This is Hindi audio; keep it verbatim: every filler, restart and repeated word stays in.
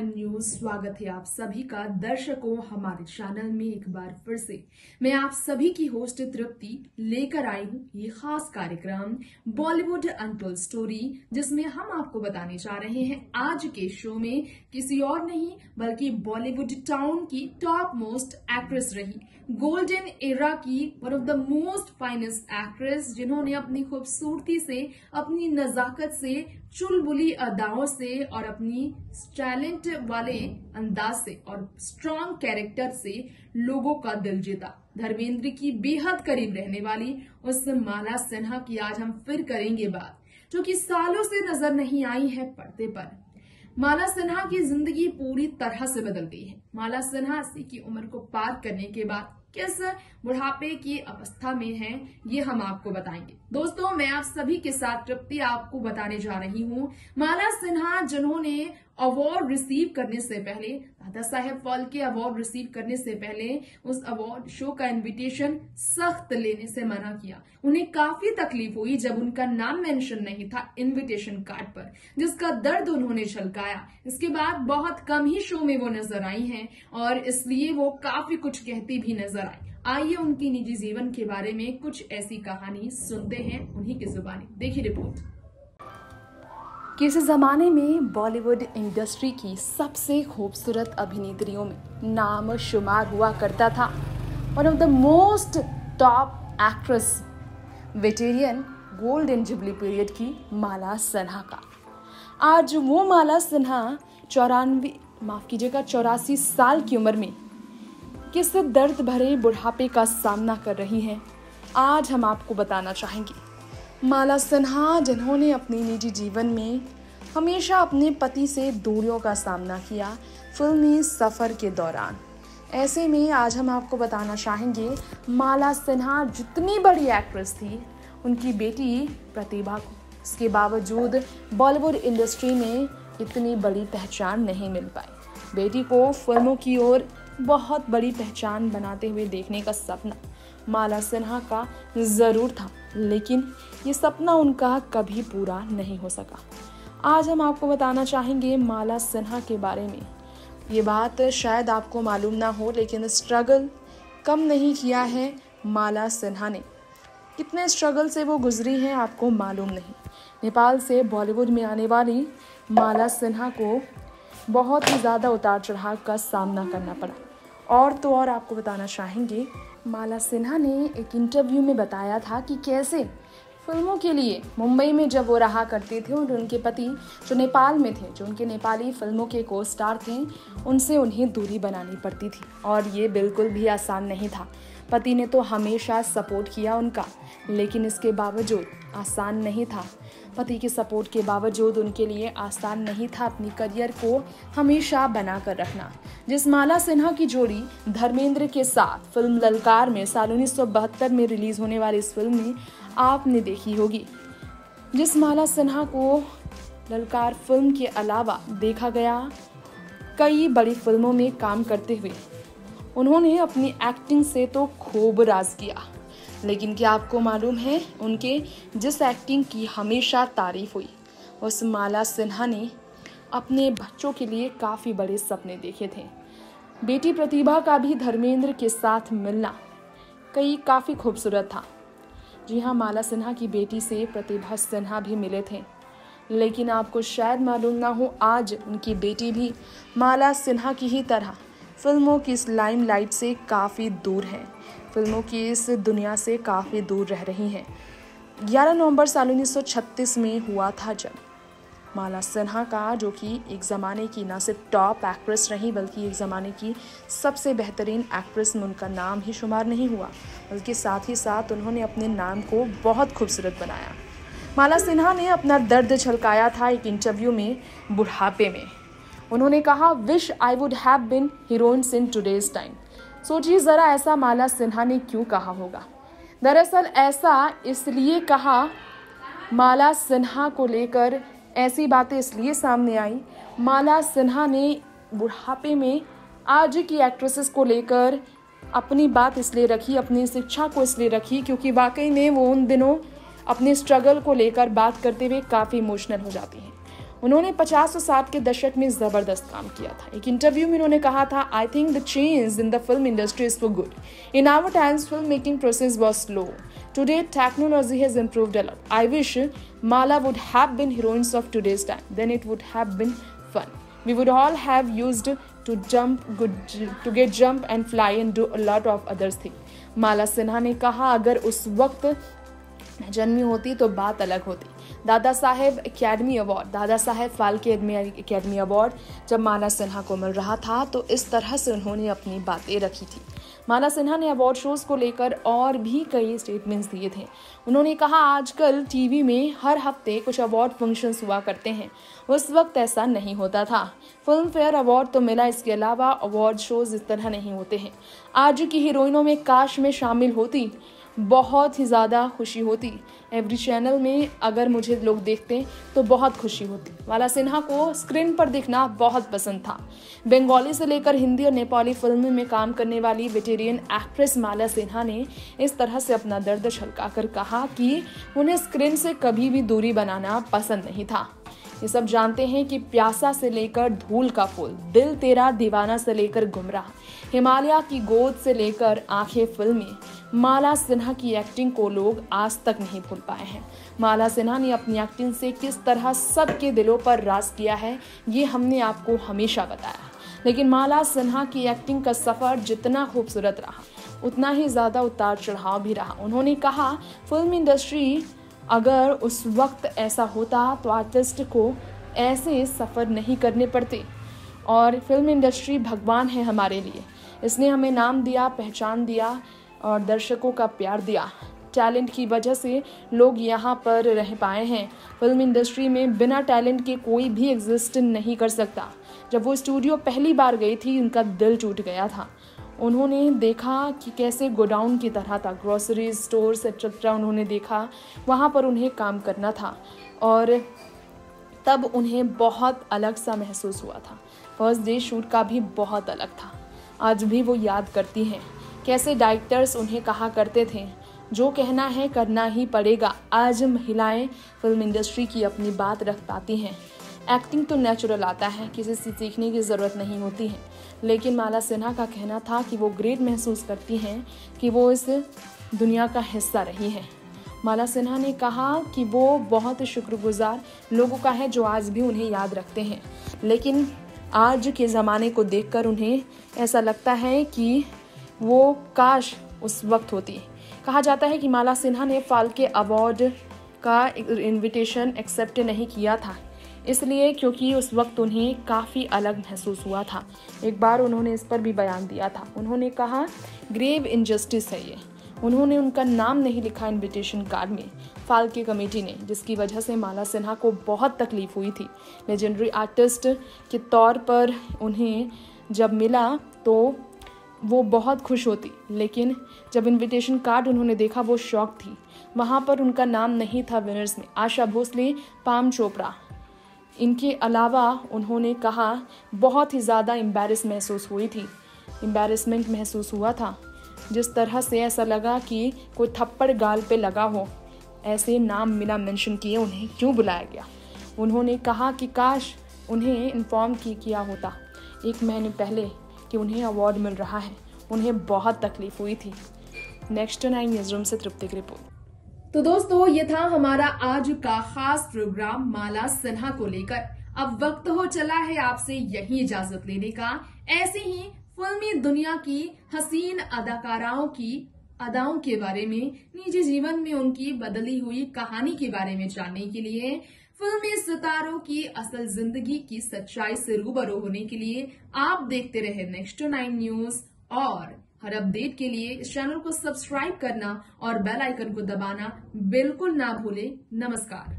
न्यूज स्वागत है आप सभी का दर्शकों हमारे चैनल में एक बार फिर से मैं आप सभी की होस्ट तृप्ति लेकर आई हूँ ये खास कार्यक्रम बॉलीवुड अनटोल्ड स्टोरी, जिसमें हम आपको बताने जा रहे हैं आज के शो में किसी और नहीं बल्कि बॉलीवुड टाउन की टॉप मोस्ट एक्ट्रेस रही, गोल्डन एरा की one of the most finest actress, जिन्होंने अपनी खूबसूरती से, अपनी नजाकत से, चुलबुली अदाओं से और अपनी टैलेंट वाले अंदाज से और स्ट्रॉन्ग कैरेक्टर से लोगों का दिल जीता। धर्मेंद्र की बेहद करीब रहने वाली उस माला सिन्हा की आज हम फिर करेंगे बात, जो कि सालों से नजर नहीं आई है पर्दे पर। माला सिन्हा की जिंदगी पूरी तरह से बदल गई है। माला सिन्हा अस्सी की उम्र को पार करने के बाद किस बुढ़ापे की अवस्था में है, ये हम आपको बताएंगे। दोस्तों, मैं आप सभी के साथ तृप्ति आपको बताने जा रही हूँ माला सिन्हा, जिन्होंने अवार्ड रिसीव करने से पहले, दादा साहेब फाल्के अवार्ड रिसीव करने से पहले उस अवार्ड शो का इनविटेशन सख्त लेने से मना किया। उन्हें काफी तकलीफ हुई जब उनका नाम मेंशन नहीं था इनविटेशन कार्ड पर, जिसका दर्द उन्होंने झलकाया। इसके बाद बहुत कम ही शो में वो नजर आई हैं और इसलिए वो काफी कुछ कहती भी नजर आई। आइए उनकी निजी जीवन के बारे में कुछ ऐसी कहानी सुनते हैं उन्हीं की जुबानी। देखिए रिपोर्ट। किसी जमाने में बॉलीवुड इंडस्ट्री की सबसे खूबसूरत अभिनेत्रियों में नाम शुमार हुआ करता था one of the most top actress veteran golden jubilee period की माला सिन्हा का। आज वो माला सिन्हा चौरानवे माफ कीजिएगा चौरासी साल की उम्र में किस दर्द भरे बुढ़ापे का सामना कर रही हैं, आज हम आपको बताना चाहेंगे। माला सिन्हा, जिन्होंने अपने निजी जीवन में हमेशा अपने पति से दूरियों का सामना किया फिल्मी सफर के दौरान, ऐसे में आज हम आपको बताना चाहेंगे माला सिन्हा जितनी बड़ी एक्ट्रेस थी, उनकी बेटी प्रतिभा को इसके बावजूद बॉलीवुड इंडस्ट्री में इतनी बड़ी पहचान नहीं मिल पाई। बेटी को फिल्मों की ओर बहुत बड़ी पहचान बनाते हुए देखने का सपना माला सिन्हा का ज़रूर था, लेकिन ये सपना उनका कभी पूरा नहीं हो सका। आज हम आपको बताना चाहेंगे माला सिन्हा के बारे में। ये बात शायद आपको मालूम ना हो, लेकिन स्ट्रगल कम नहीं किया है माला सिन्हा ने। कितने स्ट्रगल से वो गुजरी हैं आपको मालूम नहीं। नेपाल से बॉलीवुड में आने वाली माला सिन्हा को बहुत ही ज़्यादा उतार चढ़ाव का सामना करना पड़ा। और तो और आपको बताना चाहेंगे माला सिन्हा ने एक इंटरव्यू में बताया था कि कैसे फिल्मों के लिए मुंबई में जब वो रहा करते थे और उनके पति जो नेपाल में थे, जो उनके नेपाली फिल्मों के को स्टार थे, उनसे उन्हें दूरी बनानी पड़ती थी और ये बिल्कुल भी आसान नहीं था। पति ने तो हमेशा सपोर्ट किया उनका, लेकिन इसके बावजूद आसान नहीं था। पति के सपोर्ट के बावजूद उनके लिए आसान नहीं था अपनी करियर को हमेशा बना कर रखना। जिस माला सिन्हा की जोड़ी धर्मेंद्र के साथ फिल्म ललकार में साल उन्नीस सौ बहत्तर में रिलीज होने वाली इस फिल्म में आपने देखी होगी, जिस माला सिन्हा को ललकार फिल्म के अलावा देखा गया कई बड़ी फिल्मों में काम करते हुए, उन्होंने अपनी एक्टिंग से तो खूब राज किया। लेकिन क्या आपको मालूम है उनके जिस एक्टिंग की हमेशा तारीफ हुई, उस माला सिन्हा ने अपने बच्चों के लिए काफ़ी बड़े सपने देखे थे। बेटी प्रतिभा का भी धर्मेंद्र के साथ मिलना कई काफ़ी खूबसूरत था। जी हाँ, माला सिन्हा की बेटी से प्रतिभा सिन्हा भी मिले थे, लेकिन आपको शायद मालूम ना हो आज उनकी बेटी भी माला सिन्हा की ही तरह फिल्मों की इस लाइमलाइट से काफ़ी दूर है, फिल्मों की इस दुनिया से काफ़ी दूर रह रही हैं। ग्यारह नवंबर साल उन्नीस सौ छत्तीस में हुआ था जब माला सिन्हा का, जो कि एक ज़माने की न सिर्फ टॉप एक्ट्रेस रही बल्कि एक ज़माने की सबसे बेहतरीन एक्ट्रेस में उनका नाम ही शुमार नहीं हुआ, बल्कि साथ ही साथ उन्होंने अपने नाम को बहुत खूबसूरत बनाया। माला सिन्हा ने अपना दर्द झलकाया था एक इंटरव्यू में बुढ़ापे में। उन्होंने कहा, wish I would have been heroines in today's time. सोचिए ज़रा, ऐसा माला सिन्हा ने क्यों कहा होगा? दरअसल ऐसा इसलिए कहा, माला सिन्हा को लेकर ऐसी बातें इसलिए सामने आई, माला सिन्हा ने बुढ़ापे में आज की एक्ट्रेसेस को लेकर अपनी बात इसलिए रखी, अपनी शिक्षा को इसलिए रखी क्योंकि वाकई में वो उन दिनों अपने स्ट्रगल को लेकर बात करते हुए काफ़ी इमोशनल हो जाती हैं। उन्होंने पचास और साठ के दशक में जबरदस्त काम किया था। एक इंटरव्यू में उन्होंने कहा था, I think the change in the film industry is for good. In our times film making process was slow. Today technology has improved a lot. I wish Mala would have been heroines of today's time. Then it would have been fun. We would all have used to jump, good, to get jump and fly and do a lot of other things. Mala Sinha ने कहा, अगर उस वक्त जन्मी होती तो बात अलग होती। Dada Saheb academy award Dada Saheb Phalke academy award जब माला सिन्हा को मिल रहा था तो इस तरह से उन्होंने अपनी बातें रखी थी। माला सिन्हा ने अवार्ड शोज को लेकर और भी कई स्टेटमेंट्स दिए थे। उन्होंने कहा, आजकल टीवी में हर हफ्ते कुछ अवार्ड फंक्शंस हुआ करते हैं, उस वक्त ऐसा नहीं होता था। फिल्म फेयर अवार्ड तो मिला, इसके अलावा अवार्ड शोज इस तरह नहीं होते हैं। आज की हीरोइनों में काश में शामिल होती, बहुत ही ज़्यादा खुशी होती। एवरी चैनल में अगर मुझे लोग देखते तो बहुत खुशी होती। माला सिन्हा को स्क्रीन पर दिखना बहुत पसंद था। बंगाली से लेकर हिंदी और नेपाली फिल्मों में काम करने वाली वेटेरियन एक्ट्रेस माला सिन्हा ने इस तरह से अपना दर्द छलकाकर कहा कि उन्हें स्क्रीन से कभी भी दूरी बनाना पसंद नहीं था। ये सब जानते हैं कि प्यासा से लेकर धूल का फूल, दिल तेरा दीवाना से लेकर गुमराह, हिमालय की गोद से लेकर आंखें फिल्में, माला सिन्हा की एक्टिंग को लोग आज तक नहीं भूल पाए हैं। माला सिन्हा ने अपनी एक्टिंग से किस तरह सबके दिलों पर राज किया है, ये हमने आपको हमेशा बताया। लेकिन माला सिन्हा की एक्टिंग का सफ़र जितना खूबसूरत रहा, उतना ही ज़्यादा उतार चढ़ाव भी रहा। उन्होंने कहा, फिल्म इंडस्ट्री अगर उस वक्त ऐसा होता तो आर्टिस्ट को ऐसे सफ़र नहीं करने पड़ते। और फिल्म इंडस्ट्री भगवान है हमारे लिए, इसने हमें नाम दिया, पहचान दिया और दर्शकों का प्यार दिया। टैलेंट की वजह से लोग यहाँ पर रह पाए हैं। फिल्म इंडस्ट्री में बिना टैलेंट के कोई भी एग्जिस्ट नहीं कर सकता। जब वो स्टूडियो पहली बार गई थी, उनका दिल टूट गया था। उन्होंने देखा कि कैसे गोडाउन की तरह था, ग्रोसरी स्टोर्स एक्सेट्रा उन्होंने देखा, वहाँ पर उन्हें काम करना था और तब उन्हें बहुत अलग सा महसूस हुआ था। फर्स्ट डे शूट का भी बहुत अलग था। आज भी वो याद करती हैं कैसे डायरेक्टर्स उन्हें कहा करते थे, जो कहना है करना ही पड़ेगा। आज महिलाएं फिल्म इंडस्ट्री की अपनी बात रख पाती हैं। एक्टिंग तो नेचुरल आता है, किसी से सीखने की ज़रूरत नहीं होती है। लेकिन माला सिन्हा का कहना था कि वो ग्रेट महसूस करती हैं कि वो इस दुनिया का हिस्सा रही हैं। माला सिन्हा ने कहा कि वो बहुत शुक्रगुजार लोगों का है जो आज भी उन्हें याद रखते हैं। लेकिन आज के ज़माने को देखकर उन्हें ऐसा लगता है कि वो काश उस वक्त होती। कहा जाता है कि माला सिन्हा ने फाल्के अवार्ड का इनविटेशन एक्सेप्ट नहीं किया था, इसलिए क्योंकि उस वक्त उन्हें काफ़ी अलग महसूस हुआ था। एक बार उन्होंने इस पर भी बयान दिया था। उन्होंने कहा, ग्रेव इनजस्टिस है ये। उन्होंने उनका नाम नहीं लिखा इनविटेशन कार्ड में, फाल्के कमेटी ने, जिसकी वजह से माला सिन्हा को बहुत तकलीफ हुई थी। लेजेंडरी आर्टिस्ट के तौर पर उन्हें जब मिला तो वो बहुत खुश होती, लेकिन जब इनविटेशन कार्ड उन्होंने देखा वो शॉक थी। वहाँ पर उनका नाम नहीं था विनर्स में। आशा भोसले, पाम चोपड़ा, इनके अलावा उन्होंने कहा बहुत ही ज़्यादा एम्बैरेस महसूस हुई थी, एम्बैरेसमेंट महसूस हुआ था। जिस तरह से ऐसा लगा कि कोई थप्पड़ गाल पे लगा हो, ऐसे नाम बिना मेंशन किए उन्हें क्यों बुलाया गया। उन्होंने कहा कि काश उन्हें इन्फॉर्म की किया होता एक महीने पहले कि उन्हें अवार्ड मिल रहा है। उन्हें बहुत तकलीफ हुई थी। नेक्स्ट नाइन न्यूज़ रूम से तृप्ति की रिपोर्ट। तो दोस्तों, ये था हमारा आज का खास प्रोग्राम माला सिन्हा को लेकर। अब वक्त हो चला है आपसे यही इजाजत लेने का। ऐसे ही फिल्मी दुनिया की हसीन अदाकाराओं की अदाओं के बारे में, निजी जीवन में उनकी बदली हुई कहानी के बारे में जानने के लिए, फिल्मी सितारों की असल जिंदगी की सच्चाई से रूबरू होने के लिए आप देखते रहे नेक्स्ट नाइन न्यूज। और हर अपडेट के लिए इस चैनल को सब्सक्राइब करना और बेल आइकन को दबाना बिल्कुल ना भूले। नमस्कार।